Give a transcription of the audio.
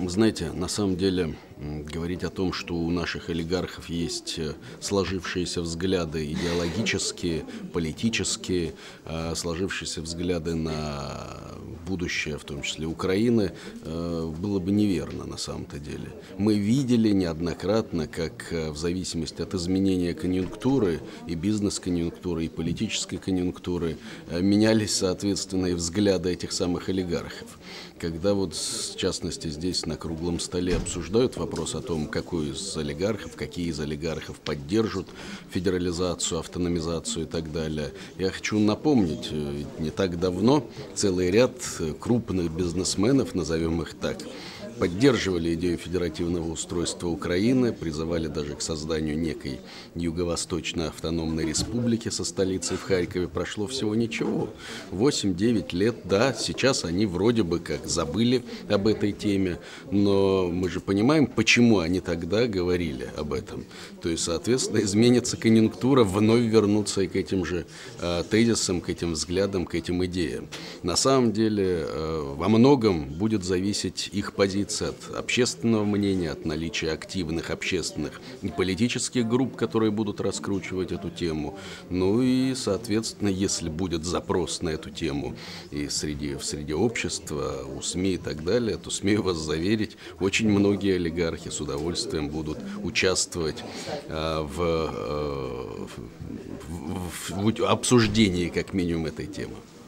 Знаете, на самом деле говорить о том, что у наших олигархов есть сложившиеся взгляды идеологические, политические, сложившиеся взгляды на будущее, в том числе Украины, было бы неверно на самом-то деле. Мы видели неоднократно, как в зависимости от изменения конъюнктуры, и бизнес-конъюнктуры, и политической конъюнктуры, менялись, соответственно, и взгляды этих самых олигархов. Когда вот, в частности, здесь на круглом столе обсуждают вопрос о том, какой из олигархов, какие из олигархов поддержат федерализацию, автономизацию и так далее, я хочу напомнить, не так давно целый ряд крупных бизнесменов, назовем их так, поддерживали идею федеративного устройства Украины, призывали даже к созданию некой юго-восточной автономной республики со столицей в Харькове. Прошло всего ничего, 8-9 лет, да, сейчас они вроде бы как забыли об этой теме, но мы же понимаем, почему они тогда говорили об этом. То есть, соответственно, изменится конъюнктура, вновь вернуться и к этим же тезисам, к этим взглядам, к этим идеям. На самом деле, во многом будет зависеть их позиция от общественного мнения, от наличия активных общественных и политических групп, которые будут раскручивать эту тему. Ну и, соответственно, если будет запрос на эту тему и среди общества, у СМИ и так далее, то, смею вас заверить, очень многие олигархи с удовольствием будут участвовать в обсуждении, как минимум, этой темы.